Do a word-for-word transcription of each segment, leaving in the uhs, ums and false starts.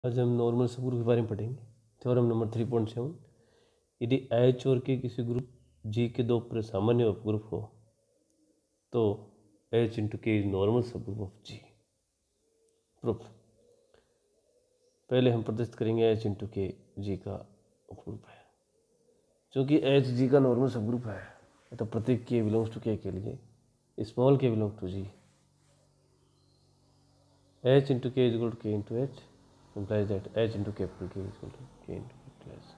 आज हम नॉर्मल सब ग्रुप के बारे में पढ़ेंगे। Theorem number three point seven, यदि एच और के किसी ग्रुप जी के दो सामान्य उपग्रुप हो तो H into K is normal subgroup of G. Proof. पहले हम प्रदर्शित करेंगे एच इंटू के जी का उपग्रुप है। चूँकि एच जी का नॉर्मल सब ग्रुप है तो प्रत्येक के बिलोंग्स टू के के लिए small K belong to G, H into K is equal to K into H implies that h into capital K is equal to k into capital H,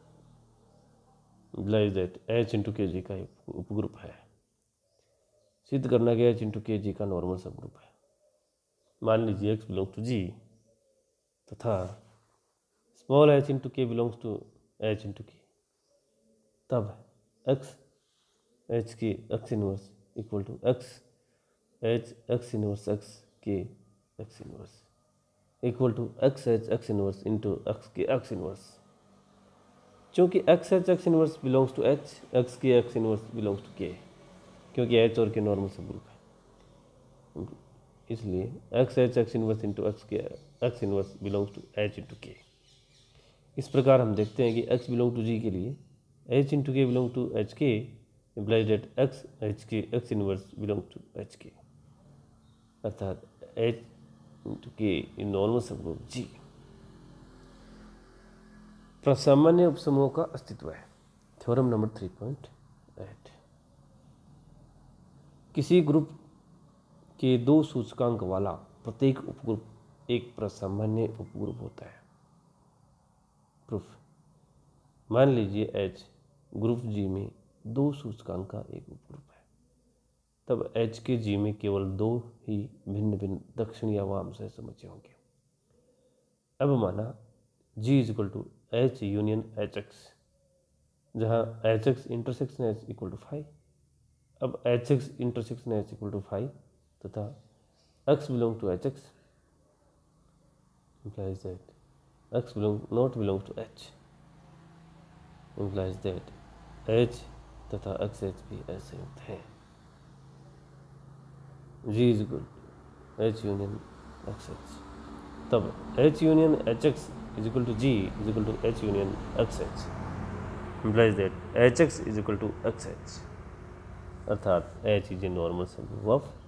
implies that h into k G का उपग्रुप है। सिद्ध करना कि h into k G का normal subgroup है। मान लीजिए x बिलोंग टू g तथा small h into k belongs to h into k, तब x h K x inverse equal to x h x inverse x k x inverse equal to X H X inverse into X K X inverse. चूँकि X H X inverse belongs to H, X K X inverse belongs to K, क्योंकि H और के normal subgroup है, इसलिए X H X inverse into X K X inverse belongs to H into K. इस प्रकार हम देखते हैं कि एक्स बिलोंग टू जी के लिए H into K belong to H K implies that X H K X inverse belong to H K, अर्थात H into के इन नॉर्मल सब ग्रुप जी। प्रसामान्य उपसमूह का अस्तित्व है। Theorem number three point eight, किसी ग्रुप के दो सूचकांक वाला प्रत्येक उपग्रुप एक प्रसामान्य उपग्रुप होता है। प्रूफ। मान लीजिए एच ग्रुप जी में दो सूचकांक का एक उपग्रुप है, तब एच के जी में केवल दो ही भिन्न भिन्न दक्षिण या वाम से समुच्चय होंगे। अब माना G is equal to H union H x, जहाँ H x intersection H equal to five. अब H x intersection H equal to five तथा x belong to H x implies that x belong not belongs to h, implies that h तथा x h भी असंयुक्त हैं। g is equal to h union x h, तब h union h x is equal to g is equal to h union x h, implies that h x is equal to x h, अर्थात h is a normal subgroup of